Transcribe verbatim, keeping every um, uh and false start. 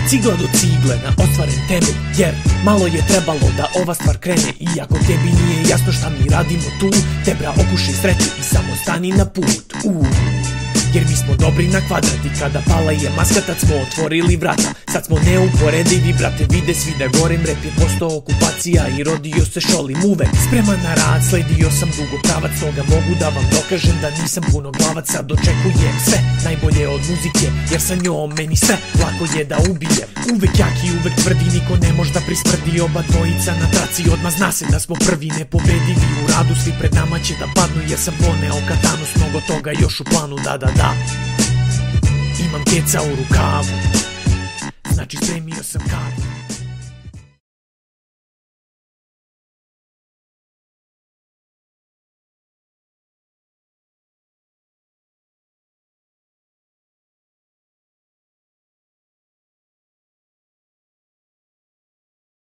cigla do cigle na ostvaren temelj, jer malo je trebalo da ova stvar krene. Iako tebi nije jasno šta mi radimo tu, tebra okuši sreću i samo stani na put. Uuu, jer mi smo dobri na kvadrat i kada pala je maska tad smo otvorili vrata. Sad smo neuporedivi, brate, vide svi da gorem, rep je postao okupacija i rodio se šolim uvek. Spreman na rad, sledio sam dugo pravac, toga mogu da vam dokažem da nisam puno glavac. Sad očekujem sve najbolje od muzike, jer sa njom meni sve lako je da ubijem. Uvek jak i uvek tvrdi, niko ne možda prismrdi, oba dvojica na traci, odmah zna se da smo prvi nepobedivi. U radu svi pred nama će da padnu, jer sam poneo katanu s mnogo toga još u planu, da da da. Imam keca u rukavu, znači spremio sam kavu.